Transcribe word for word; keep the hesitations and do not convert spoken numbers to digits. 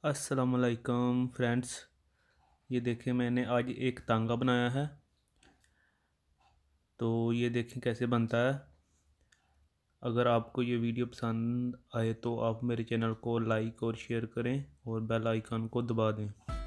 अस्सलामुअलैकुम फ्रेंड्स, ये देखें मैंने आज एक तांगा बनाया है। तो ये देखें कैसे बनता है। अगर आपको ये वीडियो पसंद आए तो आप मेरे चैनल को लाइक और शेयर करें और बेल आइकन को दबा दें।